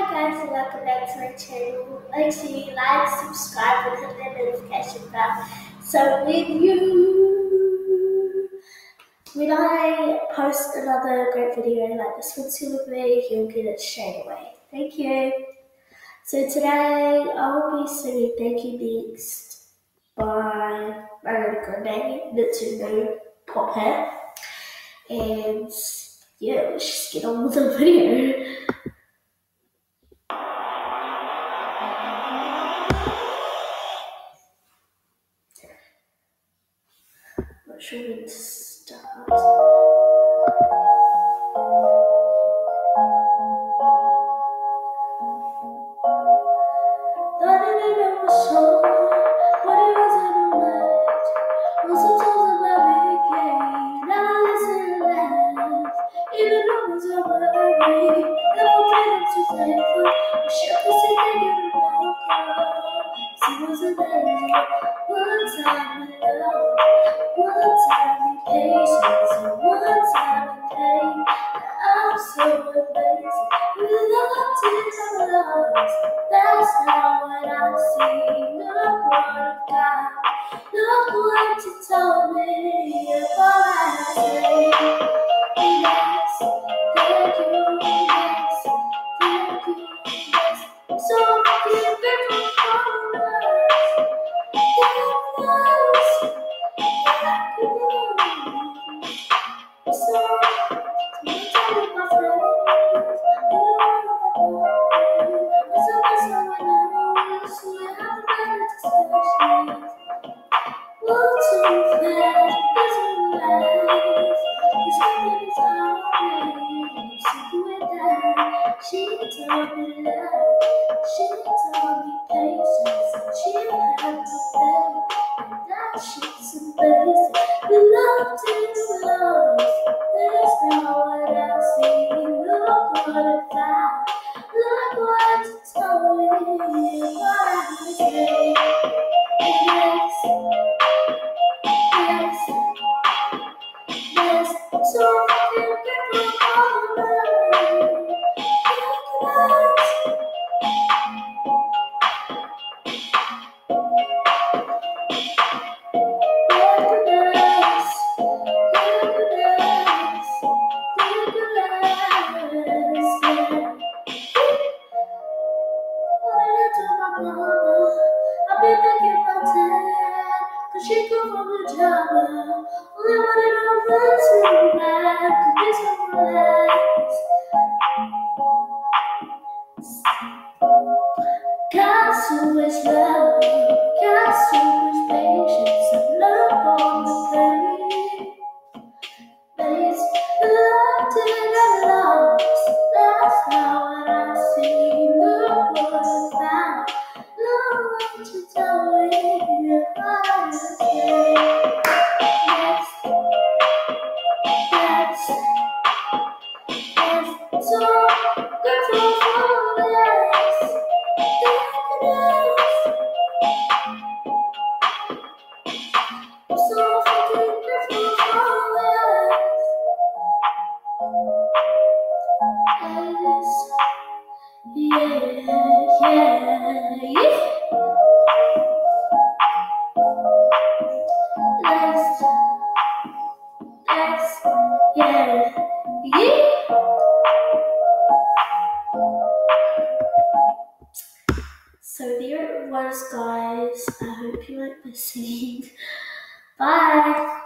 guys, and welcome back to my channel. Make sure you like, subscribe, and hit that notification bell. So when I post another great video like this one too with me, you'll get it straight away. Thank you. So today I'll be singing Thank You Next by Ariana Grande, that's her new pop hit. And yeah, let's just get on with the video. Not sure when to start. Thought I didn't know my soul, but it wasn't a match. Well, sometimes I love it again. Now I listen to laugh, even though it's all worry. Never played up to thankful. Wish I could say thank you to my God. See, was a legend. One time in love, one time in patience, and one time in pain. I'm so amazing. You loved it all lost. That's not what I see. Look what I've got. Look what you told me. If all I say, yes, thank you, yes, thank you, yes. I'm so fucking grateful for us. She taught me love, she taught me patience, and she had no faith. That shit's amazing. The love to love, that's not what I see. Look what I found, look what you told me. What I say, yes, yes, yes. So fucking grateful for love. I've been thinking about that, cause she come from the job. Only wanted to feel so bad, cause this one relax. Got so much love, got so much patience, and love on the face. Loved it and lost, that's not what I see. Look what I found, look what you told me. If I say yes, yes, yes. So grateful for this. I'm so fucking grateful for this. Yeah, yeah, yeah. Let's, yeah, yeah. So there it was, guys. I hope you like my singing. Bye.